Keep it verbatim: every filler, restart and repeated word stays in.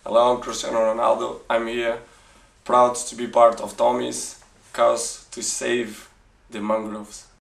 Hello, I'm Cristiano Ronaldo. I'm here, proud to be part of Tommy's cause to save the mangroves.